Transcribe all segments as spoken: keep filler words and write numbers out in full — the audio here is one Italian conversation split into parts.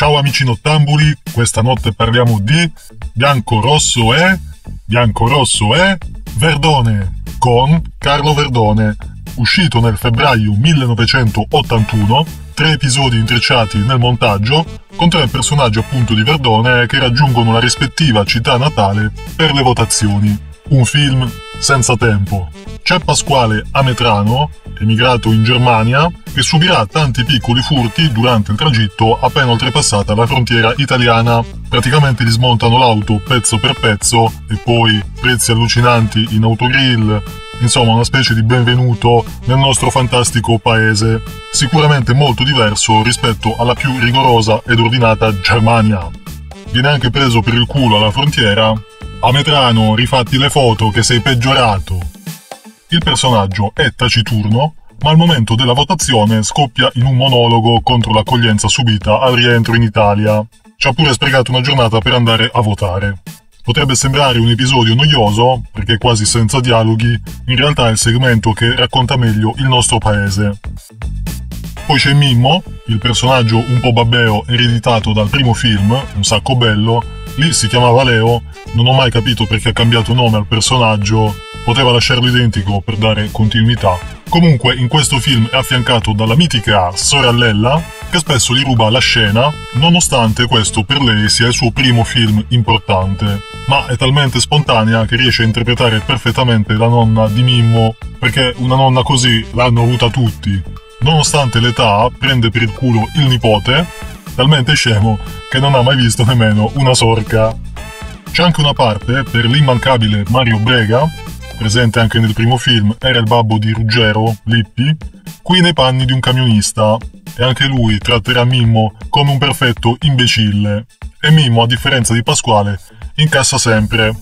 Ciao amici nottambuli, questa notte parliamo di Bianco Rosso e... Bianco Rosso e... Verdone, con Carlo Verdone, uscito nel febbraio millenovecentottantuno, tre episodi intrecciati nel montaggio, con tre personaggi appunto di Verdone che raggiungono la rispettiva città natale per le votazioni. Un film senza tempo. C'è Pasquale Ametrano, emigrato in Germania, che subirà tanti piccoli furti durante il tragitto appena oltrepassata la frontiera italiana. Praticamente gli smontano l'auto pezzo per pezzo e poi prezzi allucinanti in autogrill. Insomma, una specie di benvenuto nel nostro fantastico paese, sicuramente molto diverso rispetto alla più rigorosa ed ordinata Germania. Viene anche preso per il culo alla frontiera. Ametrano, rifatti le foto che sei peggiorato. Il personaggio è taciturno, ma al momento della votazione scoppia in un monologo contro l'accoglienza subita al rientro in Italia. Ci ha pure sprecato una giornata per andare a votare. Potrebbe sembrare un episodio noioso, perché quasi senza dialoghi, in realtà è il segmento che racconta meglio il nostro paese. Poi c'è Mimmo, il personaggio un po' babbeo ereditato dal primo film, Un sacco bello. Lì si chiamava Leo, non ho mai capito perché ha cambiato nome al personaggio, poteva lasciarlo identico per dare continuità. Comunque in questo film è affiancato dalla mitica sorellella, che spesso gli ruba la scena, nonostante questo per lei sia il suo primo film importante. Ma è talmente spontanea che riesce a interpretare perfettamente la nonna di Mimmo, perché una nonna così l'hanno avuta tutti. Nonostante l'età, prende per il culo il nipote, talmente scemo che non ha mai visto nemmeno una sorca. C'è anche una parte per l'immancabile Mario Brega, presente anche nel primo film, era il babbo di Ruggero, Lippi, qui nei panni di un camionista, e anche lui tratterà Mimmo come un perfetto imbecille. E Mimmo, a differenza di Pasquale, incassa sempre.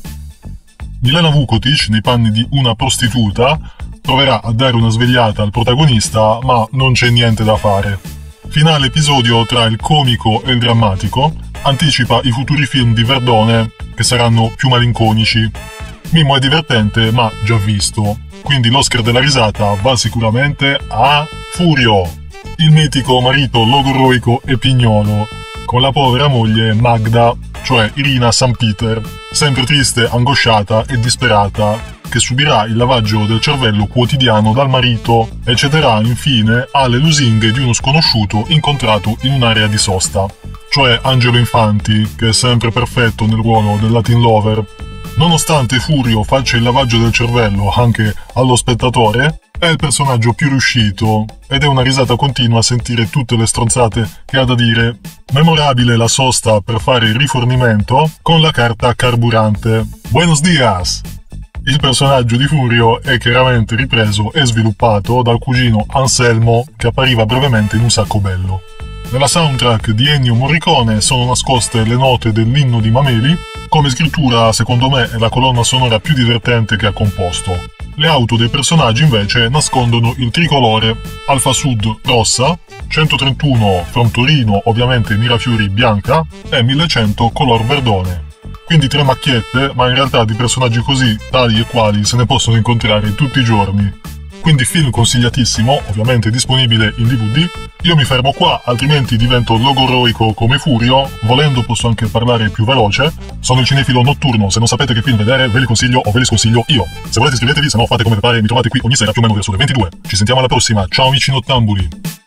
Milena Vukotic, nei panni di una prostituta, proverà a dare una svegliata al protagonista, ma non c'è niente da fare. Finale episodio tra il comico e il drammatico, anticipa i futuri film di Verdone, che saranno più malinconici. Mimmo è divertente, ma già visto, quindi l'Oscar della risata va sicuramente a Furio, il mitico marito logorroico e pignolo, con la povera moglie Magda, cioè Irina Sanpeter, sempre triste, angosciata e disperata, che subirà il lavaggio del cervello quotidiano dal marito e cederà infine alle lusinghe di uno sconosciuto incontrato in un'area di sosta, cioè Angelo Infanti, che è sempre perfetto nel ruolo del Latin Lover. Nonostante Furio faccia il lavaggio del cervello anche allo spettatore, è il personaggio più riuscito ed è una risata continua a sentire tutte le stronzate che ha da dire. Memorabile la sosta per fare il rifornimento con la carta carburante. Buenos dias! Il personaggio di Furio è chiaramente ripreso e sviluppato dal cugino Anselmo, che appariva brevemente in Un sacco bello. Nella soundtrack di Ennio Morricone sono nascoste le note dell'inno di Mameli. Come scrittura, secondo me, è la colonna sonora più divertente che ha composto. Le auto dei personaggi invece nascondono il tricolore: Alfa Sud rossa, centotrentuno from Torino, ovviamente Mirafiori bianca, e millecento color verdone. Quindi tre macchiette, ma in realtà di personaggi così, tali e quali, se ne possono incontrare tutti i giorni. Quindi film consigliatissimo, ovviamente disponibile in D V D. Io mi fermo qua, altrimenti divento logorroico come Furio. Volendo posso anche parlare più veloce. Sono il cinefilo notturno, se non sapete che film vedere ve li consiglio o ve li sconsiglio io. Se volete iscrivetevi, se no fate come vi pare, mi trovate qui ogni sera più o meno verso le ventidue. Ci sentiamo alla prossima, ciao amici nottambuli!